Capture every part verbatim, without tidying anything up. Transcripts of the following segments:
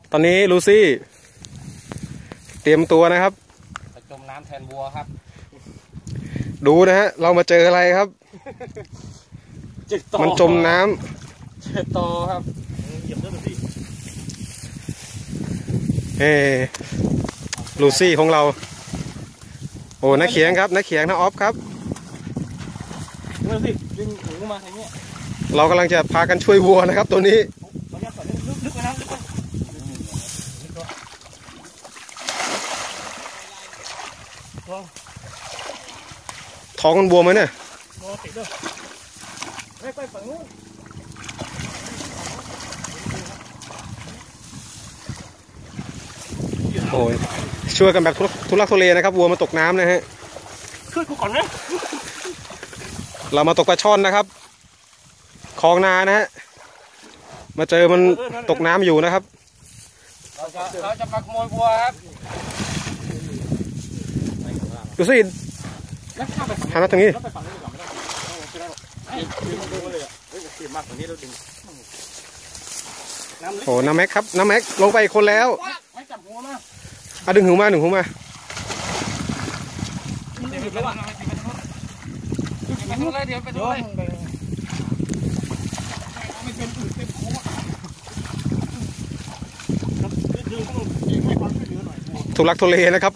ตอนนี้ลูซี่เตรียมตัวนะครับจะจมน้ำแทนวัวครับดูนะฮะเรามาเจออะไรครับมันจมน้ำเจอต่อครับเหยียบด้วยพี่เฮ้ลูซี่ของเราโอ้นักเขียงครับนักเขียงนะออฟครับเมื่อสิดึงหูมาอย่างเงี้ยเรากำลังจะพากันช่วยวัวนะครับตัวนี้ลึกไปนะลึกไปท้องมันบวมไหมเนี่ยติดด้วยไม่ไปฝั่งนู้นโอ้ยช่วยกันแบบทุลักทุเลนะครับวัวมาตกน้ำนะฮะช่วยกูก่อนนะเรามาตกปลาช่อนนะครับคลองนานะฮะมาเจอมันตกน้ำอยู่นะครับเราจะเราจะมาขโมยวัวครับดูสิหันมาตรงนี้โอ้น้ำแม็กครับน้ำแม็กลงไปอีกคนแล้วอ่ะดึงหูมาดึงหูมาเดี๋ยวไปดูเลยเดี๋ยวไปดูเลยทุลักทุเลนะครับ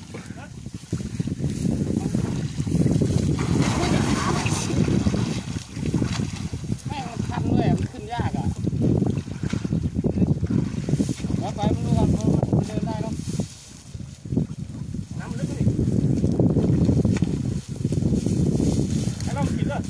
แม่งมันคันเลยมันขึ้นยากอ่ะแล้วไปมันดูกันมันเดินได้เนาะน้ำลึกนี่ไอ้เราผิดเลย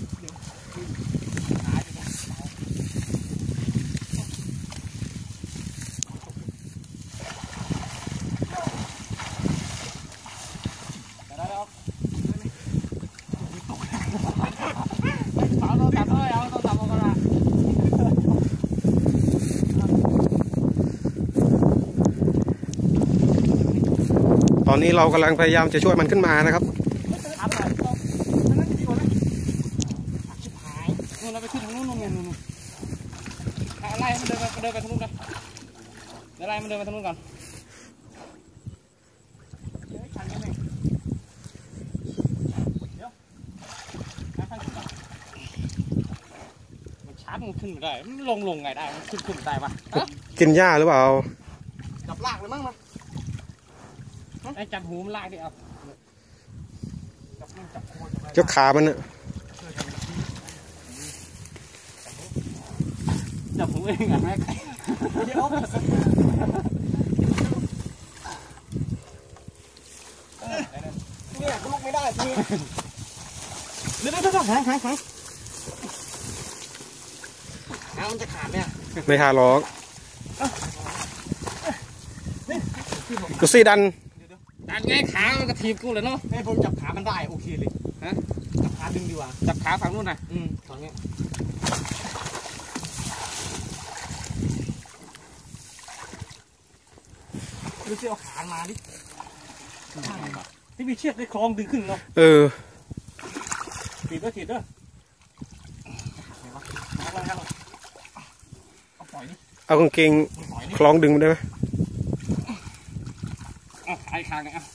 ตอนนี้เรากำลังพยายามจะช่วยมันขึ้นมานะครับเราไปขึ้นทางนู้นนู่นนู่นไล่มันเดินไปเดินไปทางนู้นกันเดี๋ยวไล่มันเดินไปทางนู้นก่อนมันชาร์จมันขึ้นไม่ได้มันลงลงไงได้มันขึ้นขึ้นได้ปะกินหญ้าหรือเปล่าจับลากเลยมั้งนะไอ้จับหูมันลากดิเอายกขามันเนอะจับหูเองอ่ะแม่เดี๋ยวเนี่ยลุกไม่ได้ทีเดี๋ยวเดี๋ยวเดี๋ยวหายหายหายน้ำมันจะขาดเนี่ยไม่ขาดหรอกกูซี่ดันดันไงขามันกระถีบกูเลยเนาะให้ผมจับขามันได้โอเคเลยฮะจับขาดึงดีกว่าจับขาฝั่งนู้นนะอืมฝั่งนี้ดูสิเอาขามาดิที่มีเชือกได้คล้องดึงขึ้นเนาะเออถีบด้วยถีบด้วยเอากางเกงคล้องดึงได้ไหมเอาไอ้คางไงเอา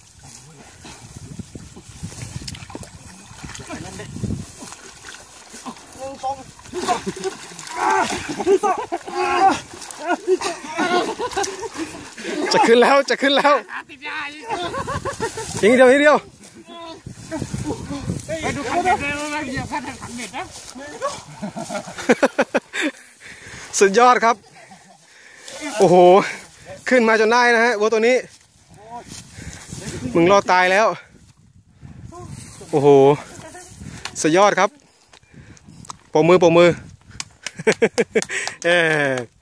จะขึ้นแล้วจะขึ้นแล้วอีกเดียวอีกเดียวไปดูขันเบ็ดเลยว่าเหยียบขันขันเบ็ดนะสุดยอดครับโอ้โหขึ้นมาจนได้นะฮะวัวตัวนี้มึงรอดตายแล้วโอ้โหสุดยอดครับปรบมือปรบมือเออ